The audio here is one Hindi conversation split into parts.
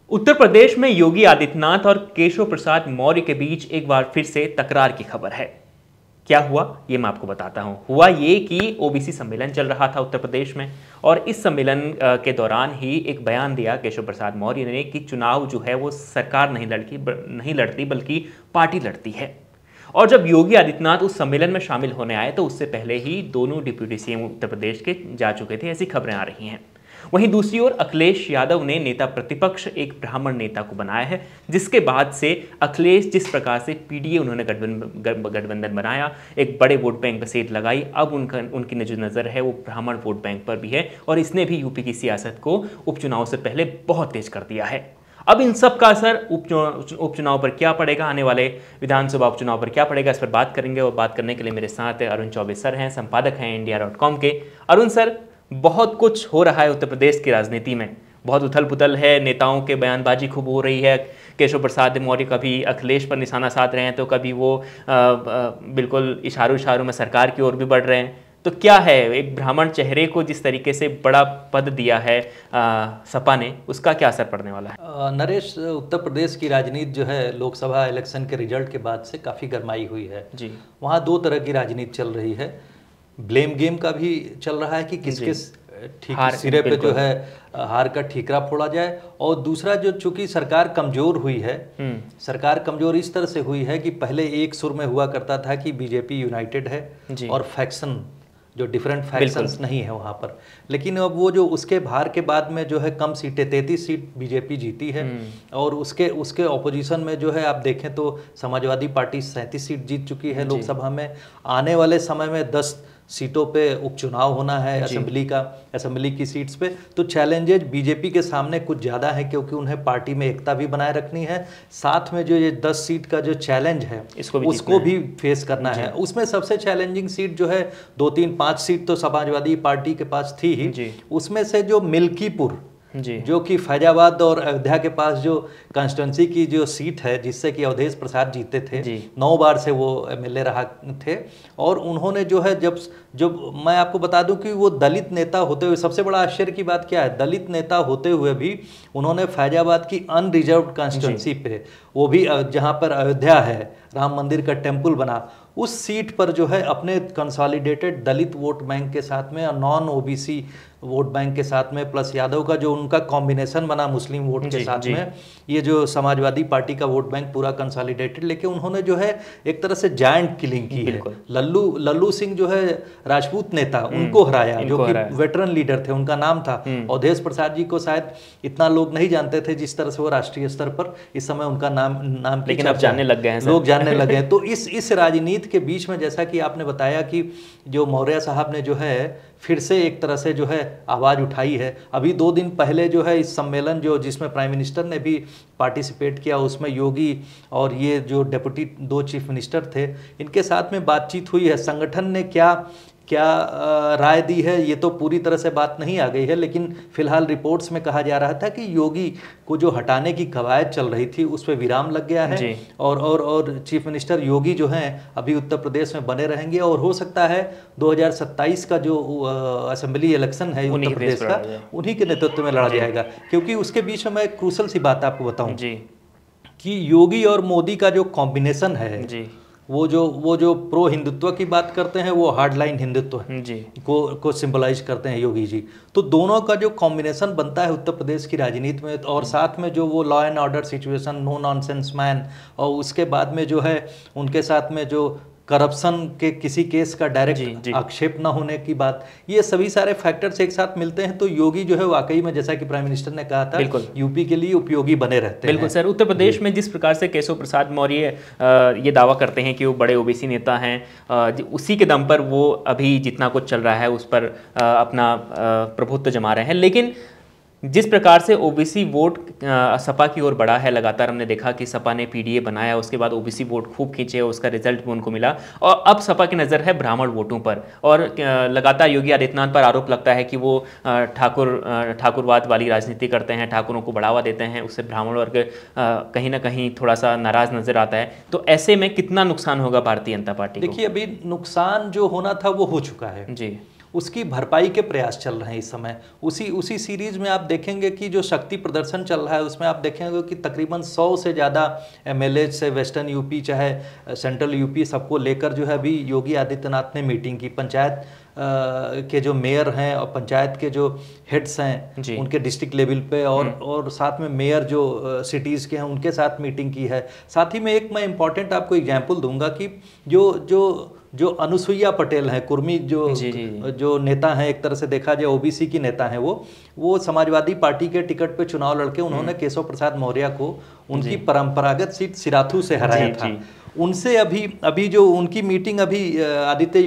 उत्तर प्रदेश में योगी आदित्यनाथ और केशव प्रसाद मौर्य के बीच एक बार फिर से तकरार की खबर है। क्या हुआ ये मैं आपको बताता हूं। हुआ ये कि ओबीसी सम्मेलन चल रहा था उत्तर प्रदेश में, और इस सम्मेलन के दौरान ही एक बयान दिया केशव प्रसाद मौर्य ने कि चुनाव जो है वो सरकार नहीं लड़ती बल्कि पार्टी लड़ती है। और जब योगी आदित्यनाथ उस सम्मेलन में शामिल होने आए तो उससे पहले ही दोनों डिप्टी सीएम उत्तर प्रदेश के जा चुके थे, ऐसी खबरें आ रही हैं। वहीं दूसरी ओर अखिलेश यादव ने नेता प्रतिपक्ष एक ब्राह्मण नेता को बनाया है, जिसके बाद से अखिलेश जिस प्रकार से पीडीए उन्होंने गठबंधन बनाया, एक बड़े वोट बैंक पर सेध लगाई, अब उनकी जो नज़र है वो ब्राह्मण वोट बैंक पर भी है, और इसने भी यूपी की सियासत को उपचुनाव से पहले बहुत तेज कर दिया है। अब इन सब का असर उपचुनाव पर क्या पड़ेगा, आने वाले विधानसभा उपचुनाव पर क्या पड़ेगा, इस पर बात करेंगे। और बात करने के लिए मेरे साथ अरुण चौबे सर हैं, संपादक हैं इंडिया.com के। अरुण सर, बहुत कुछ हो रहा है उत्तर प्रदेश की राजनीति में, बहुत उथल पुथल है, नेताओं के बयानबाजी खूब हो रही है। केशव प्रसाद मौर्य कभी अखिलेश पर निशाना साध रहे हैं तो कभी वो बिल्कुल इशारों में सरकार की ओर भी बढ़ रहे हैं। तो क्या है, एक ब्राह्मण चेहरे को जिस तरीके से बड़ा पद दिया है सपा ने, उसका क्या असर पड़ने वाला है? नरेश, उत्तर प्रदेश की राजनीति जो है लोकसभा इलेक्शन के रिजल्ट के बाद से काफ़ी गरमाई हुई है जी। वहाँ दो तरह की राजनीति चल रही है। ब्लेम गेम का भी चल रहा है कि किसके ठीक सिरे पे जो है हार का ठीकरा फोड़ा जाए, और दूसरा जो चूंकि सरकार कमजोर हुई है, सरकार कमजोर इस तरह से हुई है कि पहले एक सुर में हुआ करता था कि बीजेपी यूनाइटेड है और फैक्शन जो डिफरेंट फैक्शंस नहीं है वहाँ पर, लेकिन अब वो जो उसके भार के बाद में जो है कम सीटें 33 सीट बीजेपी जीती है, और उसके ऑपोजिशन में जो है आप देखें तो समाजवादी पार्टी 37 सीट जीत चुकी है लोकसभा में। आने वाले समय में 10 सीटों पे उपचुनाव होना है असेंबली की सीट्स पे, तो चैलेंजेज बीजेपी के सामने कुछ ज़्यादा है, क्योंकि उन्हें पार्टी में एकता भी बनाए रखनी है, साथ में जो ये 10 सीट का जो चैलेंज है उसको भी फेस करना है। उसमें सबसे चैलेंजिंग सीट जो है 2, 3, 5 सीट तो समाजवादी पार्टी के पास थी ही, उसमें से जो मिल्कीपुर जो कि फैजाबाद और अयोध्या के पास जो कॉन्स्टिट्यूंसी की जो सीट है, जिससे कि अवधेश प्रसाद जीते थे, 9 बार से वो एमएलए रहा थे, और उन्होंने जो है जब मैं आपको बता दूं कि वो दलित नेता होते हुए, सबसे बड़ा आश्चर्य की बात क्या है, दलित नेता होते हुए भी उन्होंने फैजाबाद की अनरिजर्व्ड कॉन्स्टिट्यूंसी पे, वो भी जहाँ पर अयोध्या है, राम मंदिर का टेम्पल बना, उस सीट पर जो है अपने कंसोलिडेटेड दलित वोट बैंक के साथ में और नॉन ओबीसी वोट बैंक के साथ में, प्लस यादव का जो उनका कॉम्बिनेशन बना मुस्लिम वोट के साथ में, ये जो समाजवादी पार्टी का वोट बैंक पूरा कंसोलिडेटेड लेके उन्होंने जो है एक तरह से जायंट किलिंग की है। लल्लू सिंह जो है राजपूत नेता, उनको हराया, जो कि वेटरन लीडर थे, उनका नाम था अवधेश प्रसाद जी को शायद इतना लोग नहीं जानते थे जिस तरह से वो राष्ट्रीय स्तर पर इस समय उनका नाम लेकिन अब जानने लग गए हैं, लोग जानने लगे हैं। तो इस राजनीति के बीच में, जैसा कि आपने बताया कि जो मौर्य साहब ने जो है फिर से एक तरह से जो है आवाज़ उठाई है। अभी 2 दिन पहले जो है इस सम्मेलन जिसमें प्राइम मिनिस्टर ने भी पार्टिसिपेट किया, उसमें योगी और ये जो डेप्यूटी 2 चीफ मिनिस्टर थे, इनके साथ में बातचीत हुई है। संगठन ने क्या राय दी है ये तो पूरी तरह से बात नहीं आ गई है, लेकिन फिलहाल रिपोर्ट्स में कहा जा रहा था कि योगी को जो हटाने की कवायद चल रही थी उस पर विराम लग गया है, और चीफ मिनिस्टर योगी जो हैं अभी उत्तर प्रदेश में बने रहेंगे, और हो सकता है 2027 का जो असेंबली इलेक्शन है उत्तर प्रदेश का, उन्हीं के नेतृत्व में लड़ा जाएगा। क्योंकि उसके बीच में मैं क्रूशल सी बात आपको बताऊं कि योगी और मोदी का जो कॉम्बिनेशन है, वो जो प्रो हिंदुत्व की बात करते हैं, वो हार्डलाइन हिंदुत्व को सिंबलाइज करते हैं योगी जी। तो दोनों का जो कॉम्बिनेशन बनता है उत्तर प्रदेश की राजनीति में, और साथ में जो वो law and order situation, no nonsense man, और उसके बाद में जो है उनके साथ में जो करप्शन के किसी केस का डायरेक्ट आक्षेप न होने की बात, ये सभी सारे फैक्टर्स एक साथ मिलते हैं तो योगी जो है वाकई में, जैसा कि प्राइम मिनिस्टर ने कहा था, यूपी के लिए उपयोगी बने रहते हैं। बिल्कुल सर, उत्तर प्रदेश में जिस प्रकार से केशव प्रसाद मौर्य ये दावा करते हैं कि वो बड़े ओबीसी नेता हैं, उसी के दम पर वो अभी जितना कुछ चल रहा है उस पर अपना प्रभुत्व जमा रहे हैं, लेकिन जिस प्रकार से ओबीसी वोट सपा की ओर बढ़ा है, लगातार हमने देखा कि सपा ने पीडीए बनाया, उसके बाद ओबीसी वोट खूब खींचे, उसका रिजल्ट भी उनको मिला, और अब सपा की नज़र है ब्राह्मण वोटों पर, और लगातार योगी आदित्यनाथ पर आरोप लगता है कि वो ठाकुरवाद वाली राजनीति करते हैं, ठाकुरों को बढ़ावा देते हैं, उससे ब्राह्मण वर्ग कहीं ना कहीं थोड़ा सा नाराज नजर आता है। तो ऐसे में कितना नुकसान होगा भारतीय जनता पार्टी को? देखिए, अभी नुकसान जो होना था वो हो चुका है जी, उसकी भरपाई के प्रयास चल रहे हैं इस समय। उसी सीरीज में आप देखेंगे कि जो शक्ति प्रदर्शन चल रहा है उसमें आप देखेंगे कि तकरीबन 100 से ज़्यादा एमएलए से वेस्टर्न यूपी चाहे सेंट्रल यूपी सबको लेकर जो है अभी योगी आदित्यनाथ ने मीटिंग की। पंचायत के जो मेयर हैं और पंचायत के जो हेड्स हैं उनके डिस्ट्रिक्ट लेवल पे और साथ में मेयर जो सिटीज़ के हैं उनके साथ मीटिंग की है। साथ ही में एक मैं इम्पॉर्टेंट आपको एग्जांपल दूंगा कि जो अनुसुईया पटेल हैं, कुर्मी जो नेता हैं, एक तरह से देखा जाए ओबीसी की नेता हैं, वो समाजवादी पार्टी के टिकट पे चुनाव लड़के उन्होंने केशव प्रसाद मौर्य को उनकी परंपरागत सीट सिराथू से हराया था। उनसे अभी जो उनकी मीटिंग अभी आदित्य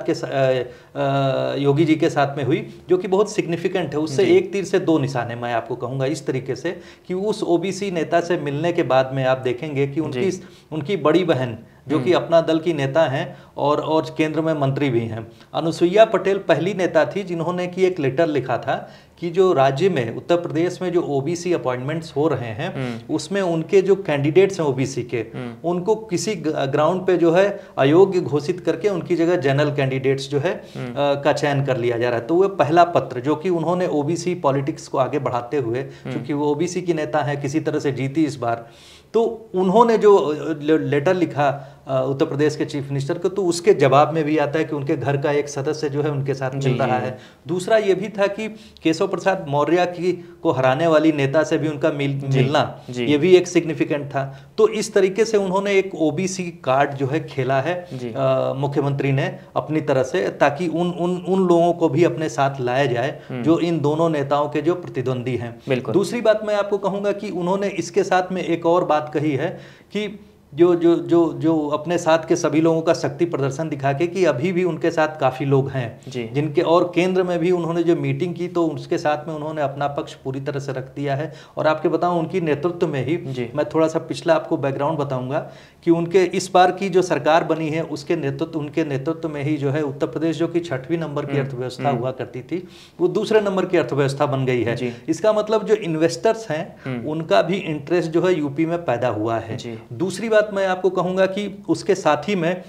योगी जी के साथ में हुई, जो कि बहुत सिग्निफिकेंट है। उससे एक तीर से दो निशाने मैं आपको कहूँगा इस तरीके से कि उस ओबीसी नेता से मिलने के बाद में आप देखेंगे कि उनकी बड़ी बहन जो कि अपना दल की नेता हैं और केंद्र में मंत्री भी हैं, अनुसुईया पटेल पहली नेता थी जिन्होंने कि एक लेटर लिखा था कि जो राज्य में उत्तर प्रदेश में जो ओबीसी अपॉइंटमेंट्स हो रहे हैं उसमें उनके जो कैंडिडेट्स हैं ओबीसी के, उनको किसी ग्राउंड पे जो है अयोग्य घोषित करके उनकी जगह जनरल कैंडिडेट्स जो है का चयन कर लिया जा रहा है। तो वो पहला पत्र जो कि उन्होंने ओबीसी पॉलिटिक्स को आगे बढ़ाते हुए, क्योंकि वो ओबीसी की नेता है, किसी तरह से जीती इस बार, तो उन्होंने जो लेटर लिखा उत्तर प्रदेश के चीफ मिनिस्टर को, तो उसके जवाब में भी आता है कि उनके घर का एक सदस्य जो है उनके साथ मिल रहा है। दूसरा ये भी था कि केशव प्रसाद मौर्य को हराने वाली नेता से भी उनका मिलना ये भी एक सिग्निफिकेंट था। तो इस तरीके से उन्होंने एक ओबीसी कार्ड जो है खेला है मुख्यमंत्री ने अपनी तरह से, ताकि उन लोगों को भी अपने साथ लाया जाए जो इन दोनों नेताओं के जो प्रतिद्वंदी हैं। दूसरी बात मैं आपको कहूंगा कि उन्होंने इसके साथ में एक और बात कही है कि जो अपने साथ के सभी लोगों का शक्ति प्रदर्शन दिखा के कि अभी भी उनके साथ काफ़ी लोग हैं जिनके, और केंद्र में भी उन्होंने जो मीटिंग की तो उसके साथ में उन्होंने अपना पक्ष पूरी तरह से रख दिया है। और आपके बताऊं उनकी नेतृत्व में ही मैं थोड़ा सा पिछला आपको बैकग्राउंड बताऊंगा कि उनके इस बार की जो सरकार बनी है उनके नेतृत्व में ही जो है उत्तर प्रदेश जो कि 6वें नंबर की अर्थव्यवस्था हुआ करती थी वो दूसरे नंबर की अर्थव्यवस्था बन गई है। इसका मतलब जो इन्वेस्टर्स हैं उनका भी इंटरेस्ट जो है यूपी में पैदा हुआ है। दूसरी बात मैं आपको कहूंगा कि उसके साथ ही में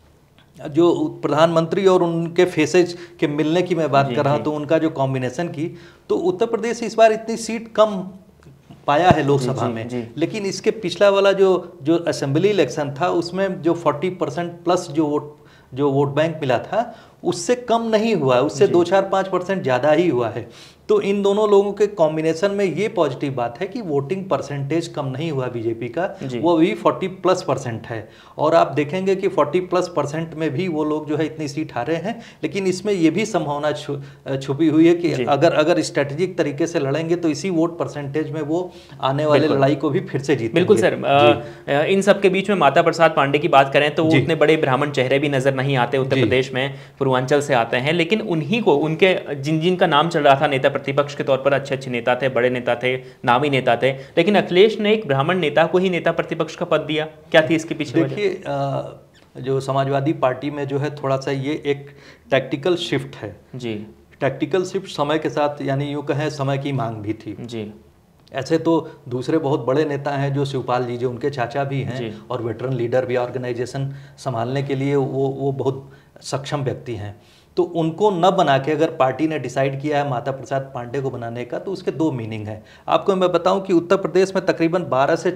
जो प्रधानमंत्री और उनके फेसेज के मिलने की मैं बात कर रहा हूं, तो उनका जो कॉम्बिनेशन की, तो उत्तर प्रदेश इस बार इतनी सीट कम पाया है लोकसभा में, लेकिन इसके पिछला वाला जो असेंबली इलेक्शन था उसमें जो 40% प्लस जो वोट बैंक मिला था उससे कम नहीं हुआ है, उससे 2-4-5% ज़्यादा ही हुआ है। तो इन दोनों लोगों के कॉम्बिनेशन में ये पॉजिटिव बात है कि वोटिंग परसेंटेज कम नहीं हुआ बीजेपी का, वो भी 40+% है। और आप देखेंगे कि 40+% में भी वो लोग जो है इतनी सीट हारे हैं, लेकिन इसमें ये भी संभावना छुपी हुई है कि अगर स्ट्रेटेजिक तरीके से लड़ेंगे तो इसी वोट परसेंटेज में वो आने वाले लड़ाई को भी फिर से जीतेंगे। बिल्कुल सर, इन सब के बीच में माता प्रसाद पांडे की बात करें तो वो उतने बड़े ब्राह्मण चेहरे भी नजर नहीं आते उत्तर प्रदेश में, पूर्वांचल से आते हैं, लेकिन उन्हीं को उनके जिनका नाम चल रहा था नेता प्रतिपक्ष के तौर पर, अच्छे नेता थे, बड़े नेता थे, नामी नेता थे, लेकिन अखिलेश ने एक ब्राह्मण नेता को ही नेता प्रतिपक्ष का पद दिया। क्या थी इसके पीछे? देखिए जो समाजवादी पार्टी में जो है थोड़ा सा ये एक टैक्टिकल शिफ्ट है जी, टैक्टिकल शिफ्ट समय के साथ, यानी यूँ कहें समय की मांग भी थी जी। ऐसे तो दूसरे बहुत बड़े नेता हैं जो शिवपाल जी जो उनके चाचा भी हैं और वेटरन लीडर भी, ऑर्गेनाइजेशन संभालने के लिए वो बहुत सक्षम व्यक्ति हैं। तो उनको न बना के अगर पार्टी ने डिसाइड किया है माता प्रसाद पांडे को बनाने का, तो उसके दो मीनिंग है। आपको मैं बताऊं कि उत्तर प्रदेश में तकरीबन 12 से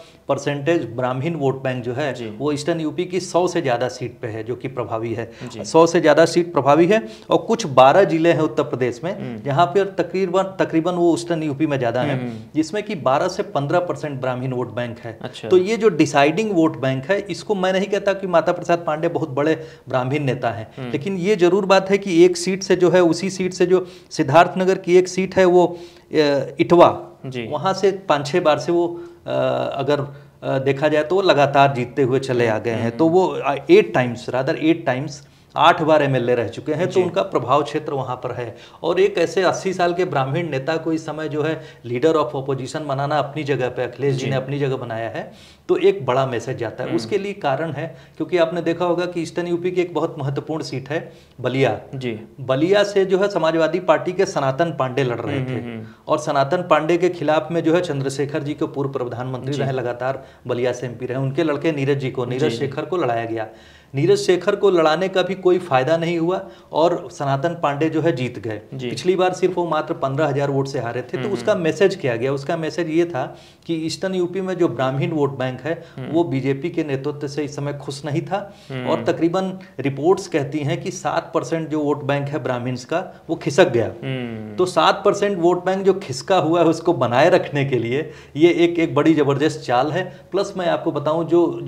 14% ब्राह्मण वोट बैंक जो है वो ईस्टर्न यूपी की 100 से ज़्यादा सीट पे है, जो कि प्रभावी है। 100 से ज़्यादा सीट प्रभावी है, और कुछ 12 जिले हैं उत्तर प्रदेश में जहाँ पर तकरीबन वो ईस्टर्न यूपी में ज़्यादा है, जिसमें कि 12 से 15% ब्राह्मण वोट बैंक है। तो ये जो डिसाइडिंग वोट बैंक है, इसको मैं नहीं कहता कि माता प्रसाद पांडे बहुत बड़े ब्राह्मण नेता हैं, लेकिन ये जरूर बात है कि एक सीट से जो है, उसी सीट से जो सिद्धार्थनगर की एक सीट है वो इटवा, वहां से 5-6 बार से वो अगर देखा जाए तो वो लगातार जीतते हुए चले आ गए हैं। तो वो 8 टाइम्स 8 बार एमएलए रह चुके हैं, तो उनका प्रभाव क्षेत्र वहां पर है। और एक ऐसे 80 साल के ब्राह्मण नेता को इस समय जो है लीडर ऑफ ऑपोजिशन बनाना अपनी जगह पे अखिलेश जी ने अपनी जगह बनाया है, तो एक बड़ा मैसेज जाता है। उसके लिए कारण है क्योंकि आपने देखा होगा कि ईस्टर्न यूपी की एक बहुत महत्वपूर्ण सीट है बलिया जी। बलिया से जो है समाजवादी पार्टी के सनातन पांडे लड़ रहे थे, और सनातन पांडे के खिलाफ में जो है चंद्रशेखर जी को, पूर्व प्रधानमंत्री रहे, लगातार बलिया से एमपी रहे, उनके लड़के नीरज शेखर को लड़ाया गया। नीरज शेखर को लड़ाने का भी कोई फायदा नहीं हुआ और सनातन पांडे जो है जीत गए। पिछली बार सिर्फ वो मात्र 15,000 वोट से हारे थे। तो उसका मैसेज क्या गया? उसका मैसेज ये था कि ईस्टर्न यूपी में जो ब्राह्मण वोट बैंक है वो बीजेपी के नेतृत्व से इस समय खुश नहीं था और तकरीबन रिपोर्ट्स कहती हैं कि 7% जो वोट बैंक है ब्राह्मण्स का वो खिसक गया। तो 7% वोट बैंक जो खिसका हुआ है उसको बनाए रखने के लिए ये एक बड़ी जबरदस्त चाल है। प्लस मैं आपको बताऊं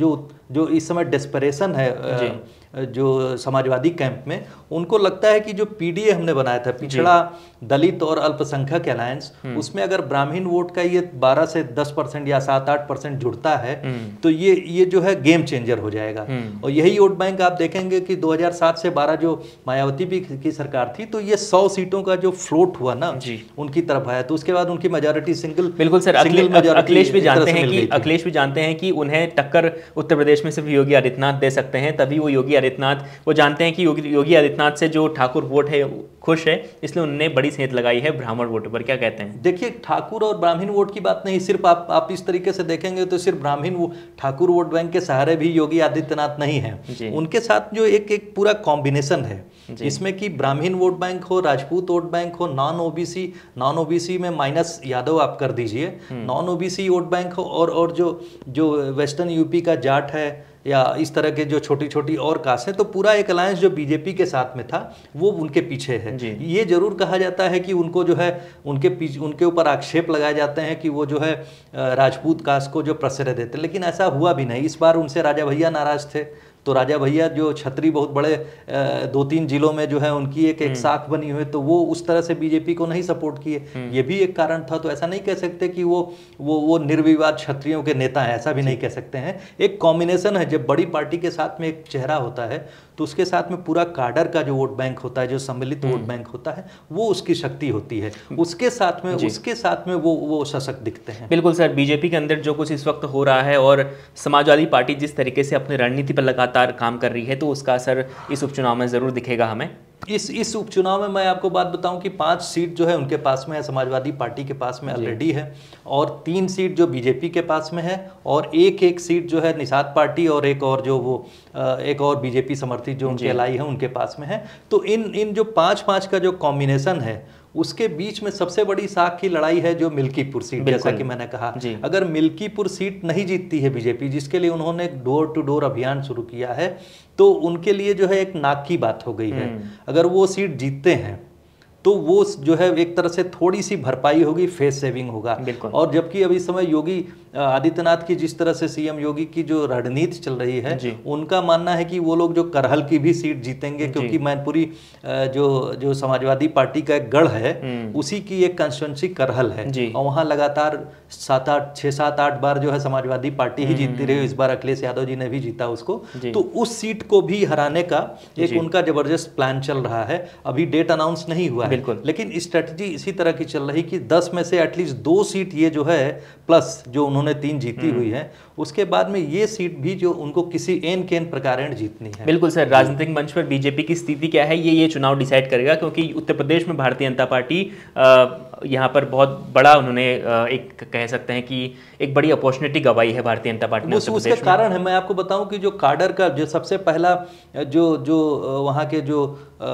जो इस समय डेस्परेशन है जो समाजवादी कैंप में, उनको लगता है कि जो पीडीए हमने बनाया था, पिछड़ा दलित और अल्पसंख्यक अलायंस, उसमें अगर ब्राह्मण वोट का ये 12 से 10% या 7-8% जुड़ता है तो ये जो है गेम चेंजर हो जाएगा। और यही वोट बैंक आप देखेंगे कि 2007 से 12 जो मायावती भी की सरकार थी तो ये 100 सीटों का जो फ्लोट हुआ ना उनकी तरफ आया, तो उसके बाद उनकी मेजॉरिटी सिंगल। बिल्कुल सर, अखिलेश भी जानते हैं कि उन्हें टक्कर उत्तर प्रदेश में सिर्फ योगी आदित्यनाथ दे सकते हैं, तभी वो योगी आदित्यनाथ, वो जानते हैं कि योगी आदित्यनाथ से जो ठाकुर वोट है खुश है, इसलिए उन्होंने बड़ी सेंध लगाई है ब्राह्मण वोट पर। क्या कहते हैं? देखिए, ठाकुर और ब्राह्मण वोट की बात नहीं, सिर्फ आप इस तरीके से देखेंगे तो सिर्फ ब्राह्मण ठाकुर वोट बैंक के सहारे भी योगी आदित्यनाथ नहीं है, उनके साथ जो एक पूरा कॉम्बिनेशन है इसमें कि ब्राह्मण वोट बैंक हो, राजपूत वोट बैंक हो, नॉन ओबीसी में माइनस यादव आप कर दीजिए, नॉन ओबीसी वोट बैंक हो और जो वेस्टर्न यूपी का जाट है या इस तरह के जो छोटी छोटी और कास्ट हैं, तो पूरा एक अलायंस जो बीजेपी के साथ में था वो उनके पीछे है। ये जरूर कहा जाता है कि उनको जो है उनके ऊपर आक्षेप लगाए जाते हैं कि वो जो है राजपूत कास्ट को जो प्रश्रय देते, लेकिन ऐसा हुआ भी नहीं। इस बार उनसे राजा भैया नाराज थे, तो राजा भैया जो छतरी बहुत बड़े 2-3 जिलों में जो है उनकी एक साख बनी हुई, तो वो उस तरह से बीजेपी को नहीं सपोर्ट किए, ये भी एक कारण था। तो ऐसा नहीं कह सकते कि वो निर्विवाद क्षत्रियों के नेता हैं, ऐसा भी नहीं कह सकते हैं। एक कॉम्बिनेशन है, जब बड़ी पार्टी के साथ में एक चेहरा होता है तो उसके साथ में पूरा काडर का जो वोट बैंक होता है, जो सम्मिलित वोट बैंक होता है, वो उसकी शक्ति होती है, उसके साथ में वो सशक्त दिखते हैं। बिल्कुल सर, बीजेपी के अंदर जो कुछ इस वक्त हो रहा है और समाजवादी पार्टी जिस तरीके से अपनी रणनीति पर लगातार काम कर रही है, तो उसका असर इस उपचुनाव में जरूर दिखेगा हमें। इस उपचुनाव में मैं आपको बात बताऊं कि 5 सीट जो है उनके पास में है, समाजवादी पार्टी के पास में ऑलरेडी है, और 3 सीट जो बीजेपी के पास में है, और एक सीट जो है निषाद पार्टी और एक और बीजेपी समर्थित जो उनके एलआई है उनके पास में है। तो इन जो 5-5 का जो कॉम्बिनेशन है उसके बीच में सबसे बड़ी साख की लड़ाई है जो मिल्कीपुर सीट, जैसा कि मैंने कहा। अगर मिल्कीपुर सीट नहीं जीतती है बीजेपी, जिसके लिए उन्होंने डोर टू डोर अभियान शुरू किया है, तो उनके लिए जो है एक नाक की बात हो गई है। अगर वो सीट जीतते हैं तो वो जो है एक तरह से थोड़ी सी भरपाई होगी, फेस सेविंग होगा। और जबकि अभी समय योगी आदित्यनाथ की जिस तरह से सीएम योगी की जो रणनीति चल रही है, उनका मानना है कि वो लोग जो करहल की भी सीट जीतेंगे, क्योंकि मैनपुरी जो समाजवादी पार्टी का एक गढ़ है उसी की एक कंस्टिट्यूंसी करहल है, और वहाँ लगातार 6-7-8 बार जो है समाजवादी पार्टी ही जीतती रही। इस बार अखिलेश यादव जी ने भी जीता उसको, तो उस सीट को भी हराने का एक उनका जबरदस्त प्लान चल रहा है। अभी डेट अनाउंस नहीं हुआ है, लेकिन स्ट्रेटजी इसी तरह की चल रही कि 10 में से एटलीस्ट 2 सीट ये जो है, प्लस जो उन्होंने 3 जीती हुई है, उसके बाद में ये सीट भी जो उनको किसी एन केन प्रकार जीतनी है। बिल्कुल सर, राजनीतिक मंच पर बीजेपी की स्थिति क्या है ये चुनाव डिसाइड करेगा, क्योंकि उत्तर प्रदेश में भारतीय जनता पार्टी यहाँ पर बहुत बड़ा उन्होंने एक कह सकते हैं कि एक बड़ी अपॉर्चुनिटी गवाई है भारतीय जनता पार्टी ने उत्तर प्रदेश में। उसका कारण है, मैं आपको बताऊं कि जो काडर का जो सबसे पहला जो वहाँ के जो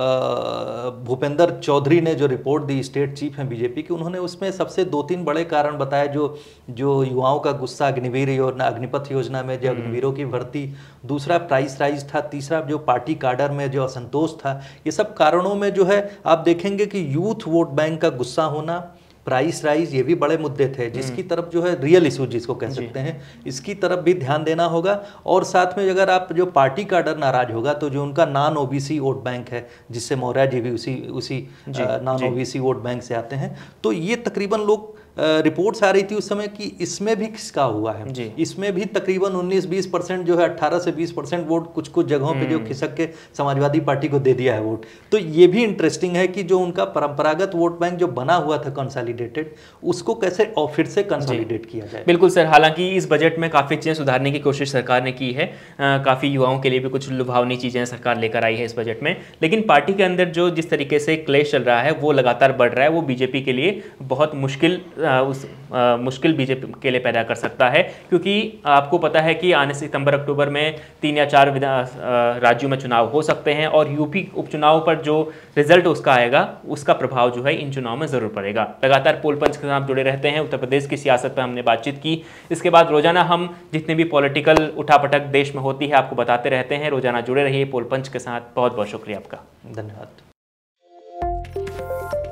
भूपेंद्र चौधरी ने जो रिपोर्ट दी, स्टेट चीफ हैं बीजेपी की, उन्होंने उसमें सबसे 2-3 बड़े कारण बताए। जो युवाओं का गुस्सा अग्निवीर योजना, अग्निपथ योजना में जो अग्निवीरों की भर्ती, दूसरा प्राइस राइज था, तीसरा जो पार्टी काडर में जो असंतोष था, ये सब कारणों में जो है आप देखेंगे कि यूथ वोट बैंक का गुस्सा होना, प्राइस राइज, ये भी बड़े मुद्दे थे, जिसकी तरफ जो है रियल इशू जिसको कह सकते हैं, इसकी तरफ भी ध्यान देना होगा। और साथ में अगर आप जो पार्टी काडर नाराज होगा तो जो उनका नॉन ओबीसी वोट बैंक है, जिससे मौर्य जी भी उसी नॉन ओबीसी वोट बैंक से आते हैं, तो ये तकरीबन लोग रिपोर्ट्स आ रही थी उस समय कि इसमें भी खिसका हुआ है, इसमें भी तकरीबन 19-20% जो है 18 से 20% वोट कुछ जगहों पे जो खिसक के समाजवादी पार्टी को दे दिया है वोट। तो ये भी इंटरेस्टिंग है कि जो उनका परंपरागत वोट बैंक जो बना हुआ था कंसोलिडेटेड, उसको कैसे और फिर से कंसोलिडेट किया जाए। बिल्कुल सर, हालांकि इस बजट में काफ़ी चीज़ें सुधारने की कोशिश सरकार ने की है, काफ़ी युवाओं के लिए भी कुछ लुभावनी चीज़ें सरकार लेकर आई है इस बजट में, लेकिन पार्टी के अंदर जो जिस तरीके से क्लेश चल रहा है वो लगातार बढ़ रहा है, वो बीजेपी के लिए बहुत मुश्किल मुश्किल बीजेपी के लिए पैदा कर सकता है, क्योंकि आपको पता है कि आने सितंबर अक्टूबर में 3 या 4 राज्यों में चुनाव हो सकते हैं और यूपी उपचुनाव पर जो रिजल्ट उसका आएगा उसका प्रभाव जो है इन चुनाव में ज़रूर पड़ेगा। लगातार पोल पंच के साथ जुड़े रहते हैं, उत्तर प्रदेश की सियासत पर हमने बातचीत की। इसके बाद रोजाना हम जितने भी पॉलिटिकल उठापटक देश में होती है आपको बताते रहते हैं। रोजाना जुड़े रहिए पोल पंच के साथ। बहुत बहुत शुक्रिया आपका। धन्यवाद।